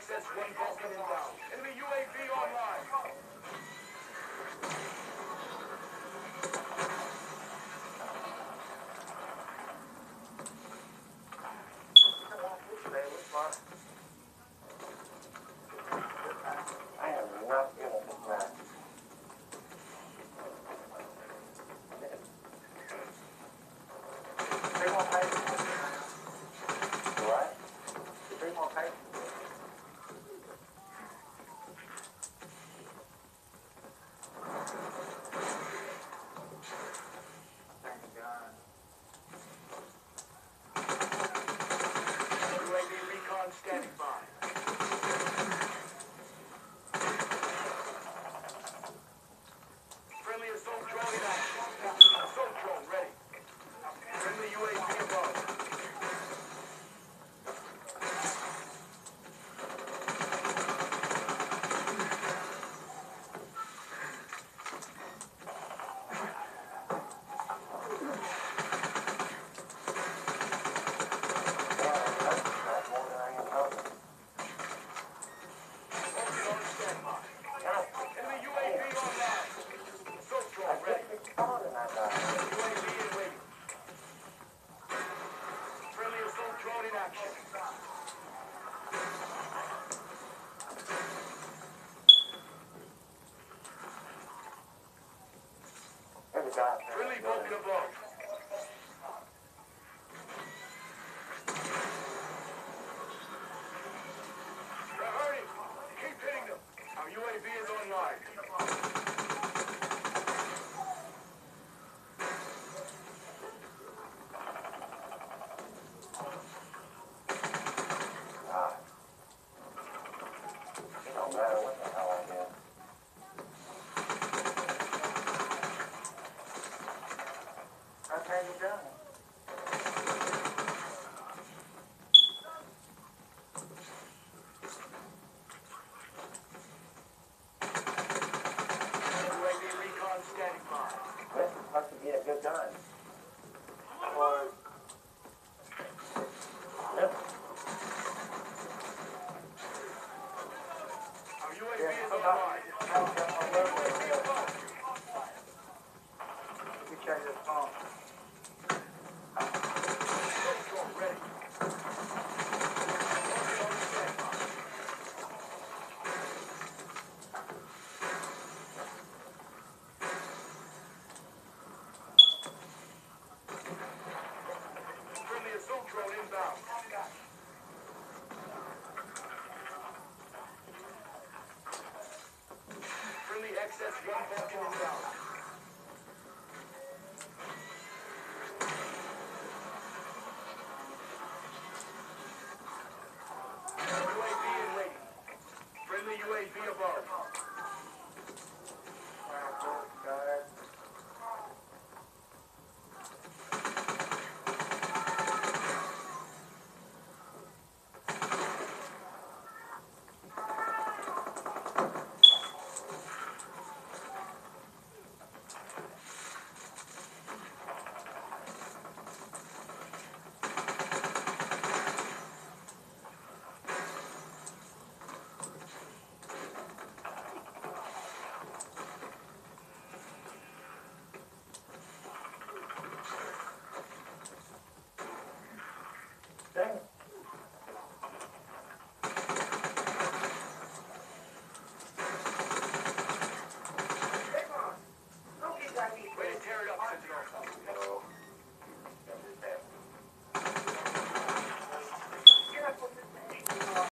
XS-1 Vulcan inbound. Enemy UAV online. I am not good at this match. Three more pages. What? Three more pages. Thank God. UAV recon standing by. Friendly assault drone in action. Assault drone ready. Friendly UAV above. That's more than I am talking. Vulcan on standby. Enemy UAV online. Assault I drone ready. just responded and I died. UAV in waiting. Friendly assault drone in action. There's a guy. Friendly Vulcan above. They're hurting. Keep hitting them. Our UAV is online. It don't matter what the hell I did. Okay, you done. UAV recon standing by. This is supposed to be a good gun. Or... Yep. Our UAV Yeah, is hold on. online. UAV above. Let me check this phone. Assault drone ready. Vulcan on standby. Friendly assault drone inbound. Friendly XS-1 Vulcan inbound. UAV in waiting. Friendly UAV above.